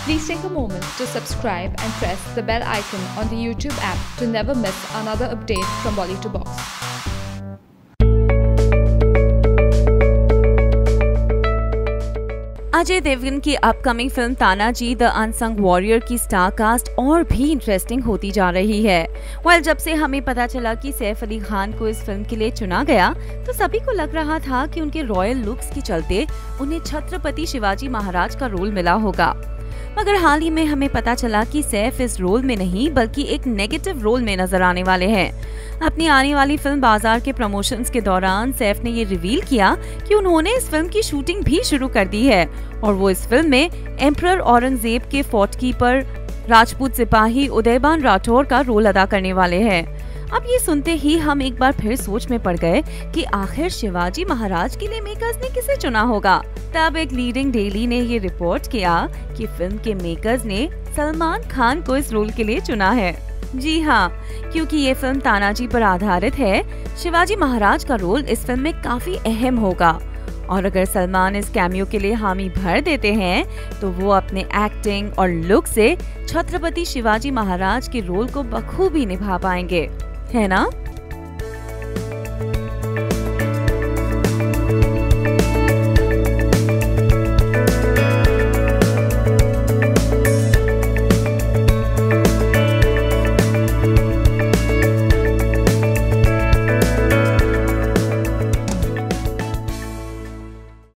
Please take a moment to subscribe and press the bell icon on the YouTube app to never miss another update from Bolly to Box. Ajay Devgan की upcoming film Tanaji the unsung warrior की star cast और भी interesting होती जा रही है। जब से हमें पता चला कि सैफ अली खान को इस फिल्म के लिए चुना गया तो सभी को लग रहा था कि उनके रॉयल लुक्स के चलते उन्हें छत्रपति शिवाजी महाराज का रोल मिला होगा, मगर हाल ही में हमें पता चला कि सैफ इस रोल में नहीं बल्कि एक नेगेटिव रोल में नजर आने वाले हैं। अपनी आने वाली फिल्म बाजार के प्रमोशंस के दौरान सैफ ने ये रिवील किया कि उन्होंने इस फिल्म की शूटिंग भी शुरू कर दी है और वो इस फिल्म में एम्परर औरंगजेब के फोर्टकीपर राजपूत सिपाही उदयबान राठौर का रोल अदा करने वाले हैं। अब ये सुनते ही हम एक बार फिर सोच में पड़ गए कि आखिर शिवाजी महाराज के लिए मेकर्स ने किसे चुना होगा। तब एक लीडिंग डेली ने ये रिपोर्ट किया कि फिल्म के मेकर्स ने सलमान खान को इस रोल के लिए चुना है। जी हाँ, क्योंकि ये फिल्म तानाजी पर आधारित है, शिवाजी महाराज का रोल इस फिल्म में काफी अहम होगा और अगर सलमान इस कैमियो के लिए हामी भर देते हैं तो वो अपने एक्टिंग और लुक से छत्रपति शिवाजी महाराज के रोल को बखूबी निभा पाएंगे, है ना?